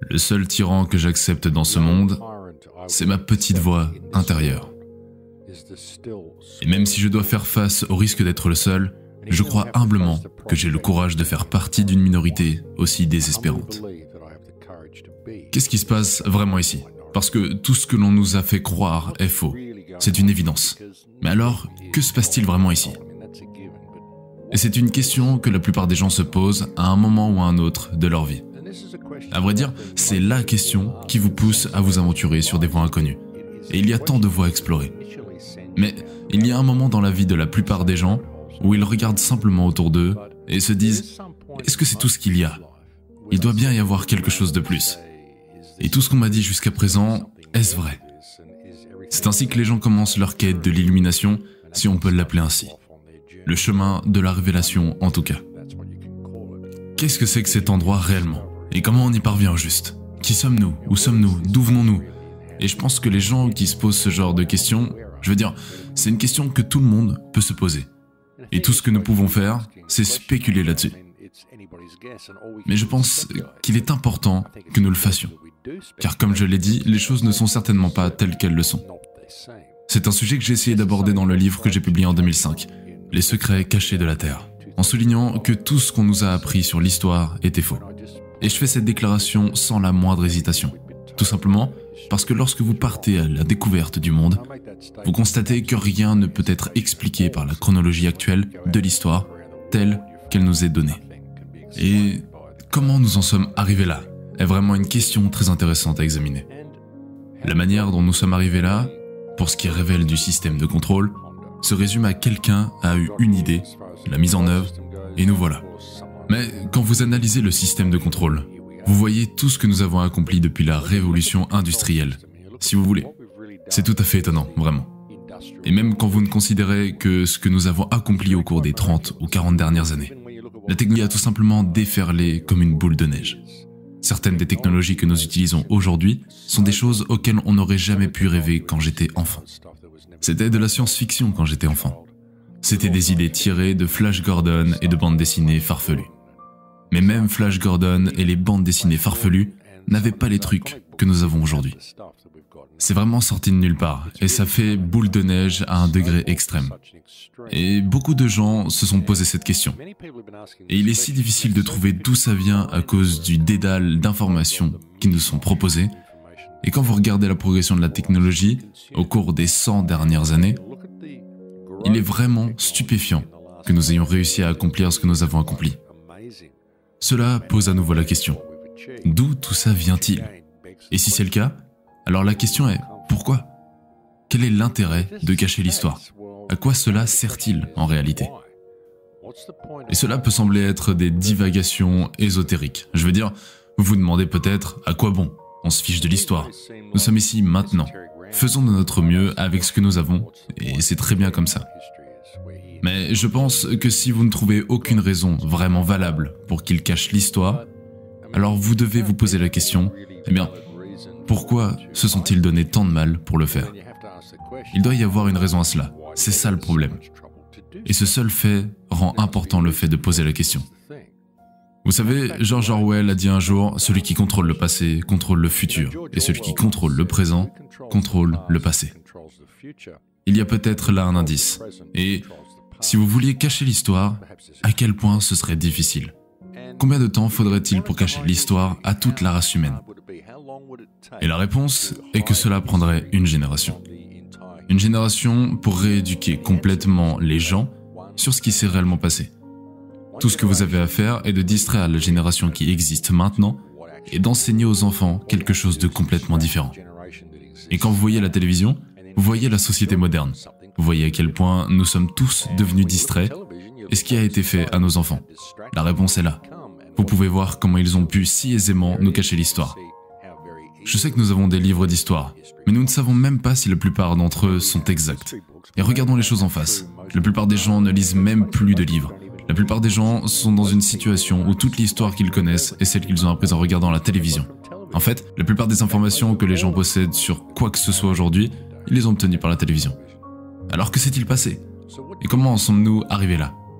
Le seul tyran que j'accepte dans ce monde, c'est ma petite voix intérieure. Et même si je dois faire face au risque d'être le seul, je crois humblement que j'ai le courage de faire partie d'une minorité aussi désespérante. Qu'est-ce qui se passe vraiment ici? Parce que tout ce que l'on nous a fait croire est faux. C'est une évidence. Mais alors, que se passe-t-il vraiment ici? Et c'est une question que la plupart des gens se posent à un moment ou à un autre de leur vie. À vrai dire, c'est la question qui vous pousse à vous aventurer sur des voies inconnues. Et il y a tant de voies à explorer. Mais il y a un moment dans la vie de la plupart des gens où ils regardent simplement autour d'eux et se disent « Est-ce que c'est tout ce qu'il y a? Il doit bien y avoir quelque chose de plus. » Et tout ce qu'on m'a dit jusqu'à présent, est-ce vrai? C'est ainsi que les gens commencent leur quête de l'illumination, si on peut l'appeler ainsi. Le chemin de la révélation en tout cas. Qu'est-ce que c'est que cet endroit réellement? Et comment on y parvient au juste? Qui sommes-nous? Où sommes-nous? D'où venons-nous? Et je pense que les gens qui se posent ce genre de questions, je veux dire, c'est une question que tout le monde peut se poser. Et tout ce que nous pouvons faire, c'est spéculer là-dessus. Mais je pense qu'il est important que nous le fassions. Car comme je l'ai dit, les choses ne sont certainement pas telles qu'elles le sont. C'est un sujet que j'ai essayé d'aborder dans le livre que j'ai publié en 2005, « Les secrets cachés de la Terre », en soulignant que tout ce qu'on nous a appris sur l'histoire était faux. Et je fais cette déclaration sans la moindre hésitation. Tout simplement parce que lorsque vous partez à la découverte du monde, vous constatez que rien ne peut être expliqué par la chronologie actuelle de l'histoire telle qu'elle nous est donnée. Et comment nous en sommes arrivés là est vraiment une question très intéressante à examiner. La manière dont nous sommes arrivés là, pour ce qui révèle du système de contrôle, se résume à quelqu'un a eu une idée, l'a mise en œuvre, et nous voilà. Mais quand vous analysez le système de contrôle, vous voyez tout ce que nous avons accompli depuis la révolution industrielle, si vous voulez. C'est tout à fait étonnant, vraiment. Et même quand vous ne considérez que ce que nous avons accompli au cours des 30 ou 40 dernières années, la technologie a tout simplement déferlé comme une boule de neige. Certaines des technologies que nous utilisons aujourd'hui sont des choses auxquelles on n'aurait jamais pu rêver quand j'étais enfant. C'était de la science-fiction quand j'étais enfant. C'était des idées tirées de Flash Gordon et de bandes dessinées farfelues. Mais même Flash Gordon et les bandes dessinées farfelues n'avaient pas les trucs que nous avons aujourd'hui. C'est vraiment sorti de nulle part, et ça fait boule de neige à un degré extrême. Et beaucoup de gens se sont posé cette question. Et il est si difficile de trouver d'où ça vient à cause du dédale d'informations qui nous sont proposées. Et quand vous regardez la progression de la technologie au cours des 100 dernières années, il est vraiment stupéfiant que nous ayons réussi à accomplir ce que nous avons accompli. Cela pose à nouveau la question. D'où tout ça vient-il? Et si c'est le cas, alors la question est pourquoi? Quel est l'intérêt de cacher l'histoire? À quoi cela sert-il en réalité? Et cela peut sembler être des divagations ésotériques. Je veux dire, vous vous demandez peut-être à quoi bon? On se fiche de l'histoire. Nous sommes ici maintenant. Faisons de notre mieux avec ce que nous avons, et c'est très bien comme ça. Mais je pense que si vous ne trouvez aucune raison vraiment valable pour qu'il cache l'histoire, alors vous devez vous poser la question, eh bien, pourquoi se sont-ils donné tant de mal pour le faire? Il doit y avoir une raison à cela, c'est ça le problème. Et ce seul fait rend important le fait de poser la question. Vous savez, George Orwell a dit un jour, celui qui contrôle le passé contrôle le futur, et celui qui contrôle le présent contrôle le passé. Il y a peut-être là un indice, et si vous vouliez cacher l'histoire, à quel point ce serait difficile? Combien de temps faudrait-il pour cacher l'histoire à toute la race humaine? Et la réponse est que cela prendrait une génération. Une génération pour rééduquer complètement les gens sur ce qui s'est réellement passé. Tout ce que vous avez à faire est de distraire la génération qui existe maintenant et d'enseigner aux enfants quelque chose de complètement différent. Et quand vous voyez la télévision, vous voyez la société moderne. Vous voyez à quel point nous sommes tous devenus distraits et ce qui a été fait à nos enfants. La réponse est là. Vous pouvez voir comment ils ont pu si aisément nous cacher l'histoire. Je sais que nous avons des livres d'histoire, mais nous ne savons même pas si la plupart d'entre eux sont exacts. Et regardons les choses en face. La plupart des gens ne lisent même plus de livres. La plupart des gens sont dans une situation où toute l'histoire qu'ils connaissent est celle qu'ils ont apprise en regardant la télévision. En fait, la plupart des informations que les gens possèdent sur quoi que ce soit aujourd'hui, ils les ont obtenues par la télévision. Alors que s'est-il passé? Et comment en sommes-nous arrivés là?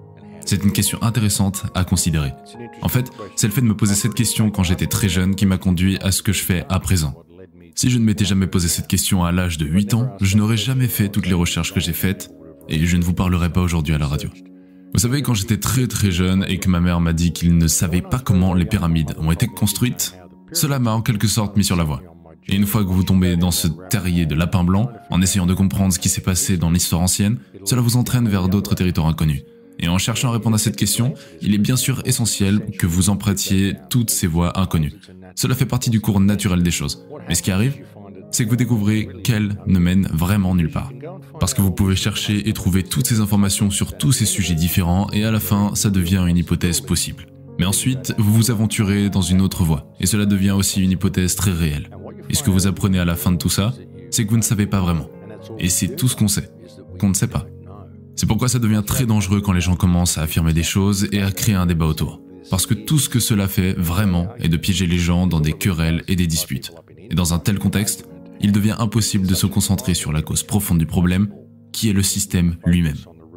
C'est une question intéressante à considérer. En fait, c'est le fait de me poser cette question quand j'étais très jeune qui m'a conduit à ce que je fais à présent. Si je ne m'étais jamais posé cette question à l'âge de 8 ans, je n'aurais jamais fait toutes les recherches que j'ai faites et je ne vous parlerai pas aujourd'hui à la radio. Vous savez, quand j'étais très jeune et que ma mère m'a dit qu'il ne savait pas comment les pyramides ont été construites, cela m'a en quelque sorte mis sur la voie. Et une fois que vous tombez dans ce terrier de lapin blanc, en essayant de comprendre ce qui s'est passé dans l'histoire ancienne, cela vous entraîne vers d'autres territoires inconnus. Et en cherchant à répondre à cette question, il est bien sûr essentiel que vous empruntiez toutes ces voies inconnues. Cela fait partie du cours naturel des choses. Mais ce qui arrive, c'est que vous découvrez qu'elles ne mènent vraiment nulle part. Parce que vous pouvez chercher et trouver toutes ces informations sur tous ces sujets différents et à la fin, ça devient une hypothèse possible. Mais ensuite, vous vous aventurez dans une autre voie et cela devient aussi une hypothèse très réelle. Et ce que vous apprenez à la fin de tout ça, c'est que vous ne savez pas vraiment. Et c'est tout ce qu'on sait, qu'on ne sait pas. C'est pourquoi ça devient très dangereux quand les gens commencent à affirmer des choses et à créer un débat autour. Parce que tout ce que cela fait vraiment est de piéger les gens dans des querelles et des disputes. Et dans un tel contexte, il devient impossible de se concentrer sur la cause profonde du problème, qui est le système lui-même.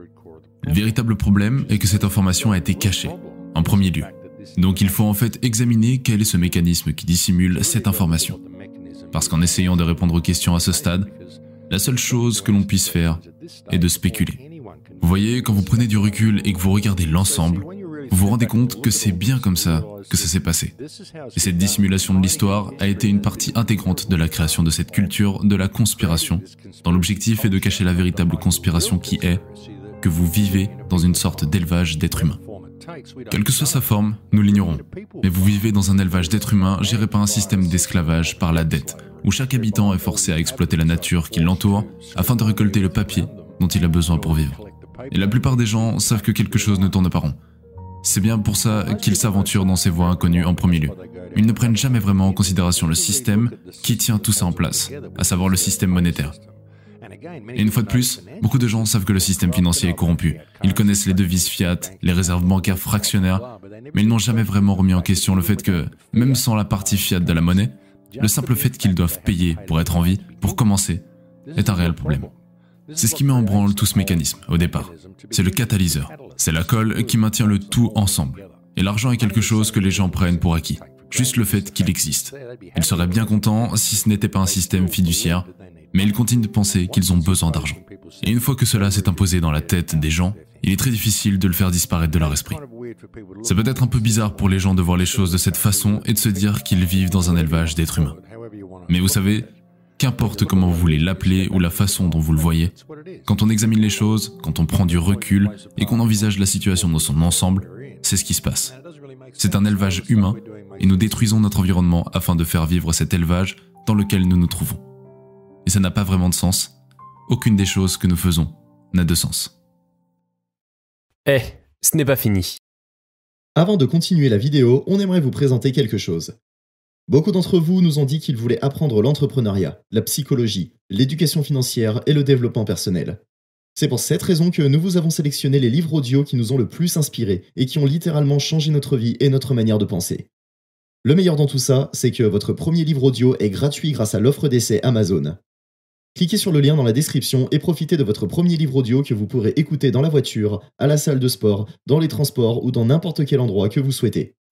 Le véritable problème est que cette information a été cachée, en premier lieu. Donc il faut en fait examiner quel est ce mécanisme qui dissimule cette information. Parce qu'en essayant de répondre aux questions à ce stade, la seule chose que l'on puisse faire est de spéculer. Vous voyez, quand vous prenez du recul et que vous regardez l'ensemble, vous vous rendez compte que c'est bien comme ça que ça s'est passé. Et cette dissimulation de l'histoire a été une partie intégrante de la création de cette culture de la conspiration, dont l'objectif est de cacher la véritable conspiration qui est que vous vivez dans une sorte d'élevage d'êtres humains. Quelle que soit sa forme, nous l'ignorons. Mais vous vivez dans un élevage d'êtres humains géré par un système d'esclavage par la dette, où chaque habitant est forcé à exploiter la nature qui l'entoure afin de récolter le papier dont il a besoin pour vivre. Et la plupart des gens savent que quelque chose ne tourne pas rond. C'est bien pour ça qu'ils s'aventurent dans ces voies inconnues en premier lieu. Ils ne prennent jamais vraiment en considération le système qui tient tout ça en place, à savoir le système monétaire. Et une fois de plus, beaucoup de gens savent que le système financier est corrompu. Ils connaissent les devises fiat, les réserves bancaires fractionnaires, mais ils n'ont jamais vraiment remis en question le fait que, même sans la partie fiat de la monnaie, le simple fait qu'ils doivent payer pour être en vie, pour commencer, est un réel problème. C'est ce qui met en branle tout ce mécanisme, au départ. C'est le catalyseur. C'est la colle qui maintient le tout ensemble. Et l'argent est quelque chose que les gens prennent pour acquis. Juste le fait qu'il existe. Ils seraient bien contents si ce n'était pas un système fiduciaire, mais ils continuent de penser qu'ils ont besoin d'argent. Et une fois que cela s'est imposé dans la tête des gens, il est très difficile de le faire disparaître de leur esprit. C'est peut-être un peu bizarre pour les gens de voir les choses de cette façon et de se dire qu'ils vivent dans un élevage d'êtres humains. Mais vous savez, qu'importe comment vous voulez l'appeler ou la façon dont vous le voyez, quand on examine les choses, quand on prend du recul et qu'on envisage la situation dans son ensemble, c'est ce qui se passe. C'est un élevage humain et nous détruisons notre environnement afin de faire vivre cet élevage dans lequel nous nous trouvons. Et ça n'a pas vraiment de sens. Aucune des choses que nous faisons n'a de sens. Ce n'est pas fini. Avant de continuer la vidéo, on aimerait vous présenter quelque chose. Beaucoup d'entre vous nous ont dit qu'ils voulaient apprendre l'entrepreneuriat, la psychologie, l'éducation financière et le développement personnel. C'est pour cette raison que nous vous avons sélectionné les livres audio qui nous ont le plus inspirés et qui ont littéralement changé notre vie et notre manière de penser. Le meilleur dans tout ça, c'est que votre premier livre audio est gratuit grâce à l'offre d'essai Amazon. Cliquez sur le lien dans la description et profitez de votre premier livre audio que vous pourrez écouter dans la voiture, à la salle de sport, dans les transports ou dans n'importe quel endroit que vous souhaitez.